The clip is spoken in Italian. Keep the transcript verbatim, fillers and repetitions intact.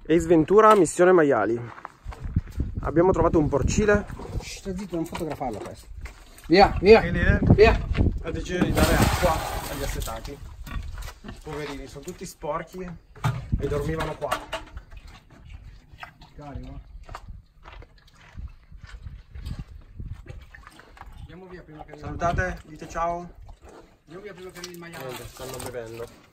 Ace Ventura, missione maiali. Abbiamo trovato un porcile. Stai zitto, non fotografarlo questo. Via, via, Che via. ha deciso di dare acqua agli assetati. Poverini, sono tutti sporchi e dormivano qua. Carico. Andiamo via prima che... Salutate, dite ciao. Andiamo via prima che il maiale. Niente, stanno bevendo.